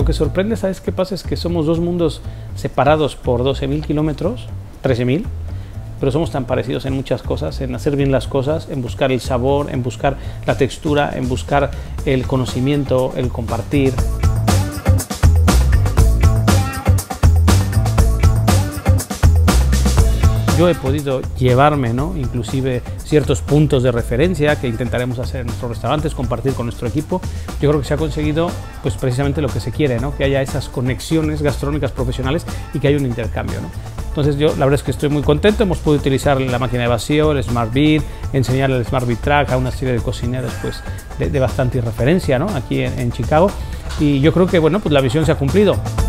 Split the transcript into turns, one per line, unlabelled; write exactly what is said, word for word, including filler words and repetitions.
que sorprende, ¿sabes qué pasa? Es que somos dos mundos separados por doce mil kilómetros, trece mil, pero somos tan parecidos en muchas cosas, en hacer bien las cosas, en buscar el sabor, en buscar la textura, en buscar el conocimiento, el compartir. Yo he podido llevarme, ¿no?, inclusive ciertos puntos de referencia que intentaremos hacer en nuestros restaurantes, compartir con nuestro equipo. Yo creo que se ha conseguido pues, precisamente lo que se quiere, ¿no?, que haya esas conexiones gastronómicas profesionales y que haya un intercambio, ¿no? Entonces yo la verdad es que estoy muy contento, hemos podido utilizar la máquina de vacío, el Smart Bead, enseñar el Smart Bead Track a una serie de cocineros pues, de, de bastante referencia, ¿no?, aquí en, en Chicago, y yo creo que bueno, pues la visión se ha cumplido.